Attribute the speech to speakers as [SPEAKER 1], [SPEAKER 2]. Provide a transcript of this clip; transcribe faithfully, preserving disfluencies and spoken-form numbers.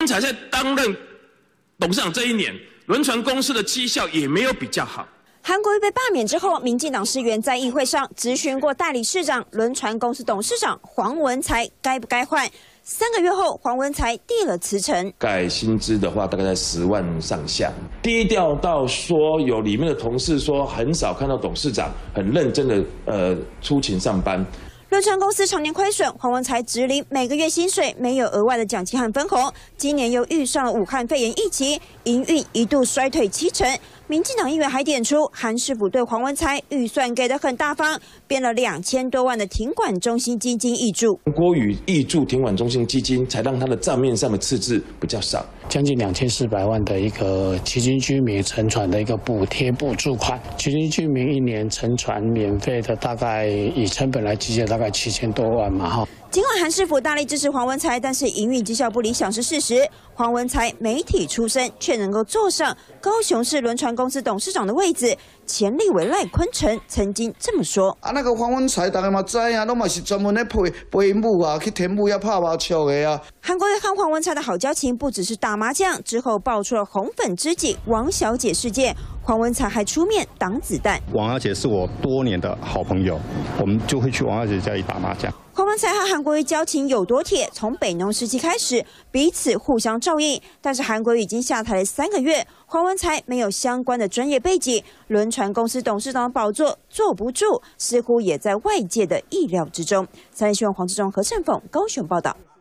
[SPEAKER 1] 才在担任董事长这一年，轮船公司的绩效也没有比较好。
[SPEAKER 2] 韩国瑜被罢免之后，民进党市员在议会上质询过代理市长、轮船公司董事长黄文才该不该换。三个月后，黄文才递了辞呈。
[SPEAKER 1] 改薪资的话，大概在十万上下。低调到说，有里面的同事说，很少看到董事长很认真的呃出勤上班。
[SPEAKER 2] 轮船公司常年亏损，黄文才直领每个月薪水，没有额外的奖金和分红。今年又遇上了武汉肺炎疫情，营运一度衰退七成。民进党议员还点出，韩市府对黄文才预算给的很大方，编了两千多万的停管中心基金挹注。
[SPEAKER 1] 郭宇挹注停管中心基金，才让他的账面上的赤字比较少，
[SPEAKER 3] 将近两千四百万的一个旗津居民乘船的一个补贴补助款。旗津居民一年乘船免费的，大概以成本来计算，大概七千多万嘛哈。
[SPEAKER 2] 尽管韩市府大力支持黄文才，但是营运绩效不理想是事实。黄文才媒体出身，却能够坐上高雄市轮船公司董事长的位置。前立委赖坤城曾经这么说：“
[SPEAKER 4] 啊，那个黄文才大家嘛知啊，拢嘛是专门咧陪陪母啊，去田母也拍麻将的啊。”
[SPEAKER 2] 韩国瑜和黄文才的好交情不只是打麻将，之后爆出了红粉知己王小姐事件，黄文才还出面挡子弹。
[SPEAKER 5] 王小姐是我多年的好朋友，我们就会去王小姐家里打麻将。
[SPEAKER 2] 黄文才和韩国瑜交情有多铁？从北农时期开始，彼此互相照应。但是韩国瑜已经下台了三个月，黄文才没有相关的专业背景，轮船公司董事长的宝座坐不住，似乎也在外界的意料之中。三立新闻黄志忠、何振凤高雄报道。